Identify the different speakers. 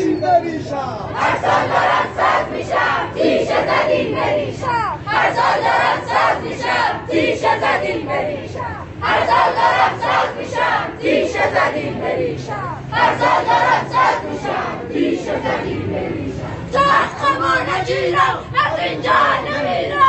Speaker 1: نشین بریشم.
Speaker 2: هر سال دارم سرد میشم تیشه زدین بریشم. هر سال دارم سرد میشم تیشه زدین بریشم. هر سال دارم سرد میشم تیشه زدین بریشم. هر سال دارم سرد میشم تیشه زدین بریشم. تا از خمار نگیرم از اینجا نمیرم.